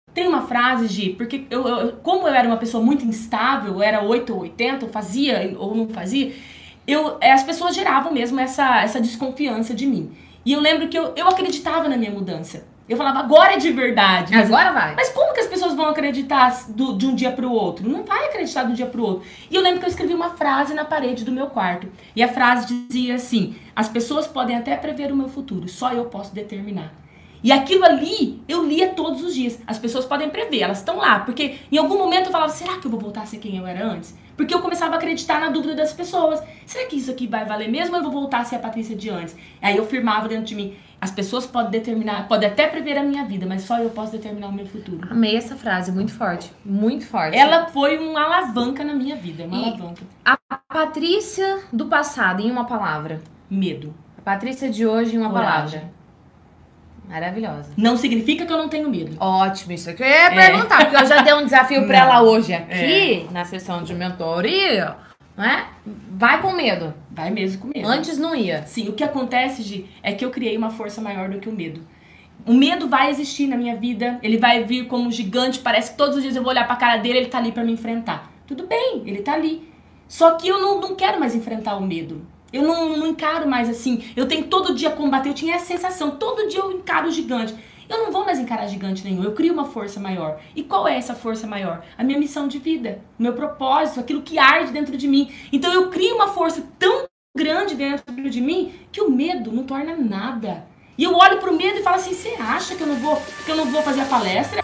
Tem uma frase, Gi, porque como eu era uma pessoa muito instável, eu era 8 ou 80, eu fazia ou não fazia, as pessoas geravam mesmo essa desconfiança de mim. E eu lembro que eu acreditava na minha mudança. Eu falava, agora é de verdade. Agora vai. Mas como que as pessoas vão acreditar de um dia pro outro? Não vai acreditar de um dia pro outro. E eu lembro que eu escrevi uma frase na parede do meu quarto. E a frase dizia assim, as pessoas podem até prever o meu futuro, só eu posso determinar. E aquilo ali, eu lia todos os dias. As pessoas podem prever, elas estão lá. Porque em algum momento eu falava, será que eu vou voltar a ser quem eu era antes? Porque eu começava a acreditar na dúvida das pessoas. Será que isso aqui vai valer mesmo ou eu vou voltar a ser a Patrícia de antes? Aí eu firmava dentro de mim, as pessoas podem determinar, podem até prever a minha vida, mas só eu posso determinar o meu futuro. Amei essa frase, muito forte. Muito forte. Ela foi uma alavanca na minha vida, uma alavanca. A Patrícia do passado, em uma palavra. Medo. A Patrícia de hoje, em uma Coragem. palavra. Maravilhosa. Não significa que eu não tenho medo. Ótimo, isso aqui eu ia perguntar, porque eu já dei um desafio pra ela hoje aqui, na sessão de mentoria, não é? Vai com medo. Vai mesmo com medo. Antes não ia. Sim, o que acontece, Gi, é que eu criei uma força maior do que o medo. O medo vai existir na minha vida, ele vai vir como um gigante, parece que todos os dias eu vou olhar pra cara dele, ele tá ali pra me enfrentar. Tudo bem, ele tá ali. Só que eu não quero mais enfrentar o medo. Eu não encaro mais assim, eu tenho que todo dia combater, eu tinha essa sensação, todo dia eu encaro o gigante. Eu não vou mais encarar gigante nenhum, eu crio uma força maior. E qual é essa força maior? A minha missão de vida, o meu propósito, aquilo que arde dentro de mim. Então eu crio uma força tão grande dentro de mim que o medo não torna nada. E eu olho pro medo e falo assim, você acha que eu não vou fazer a palestra?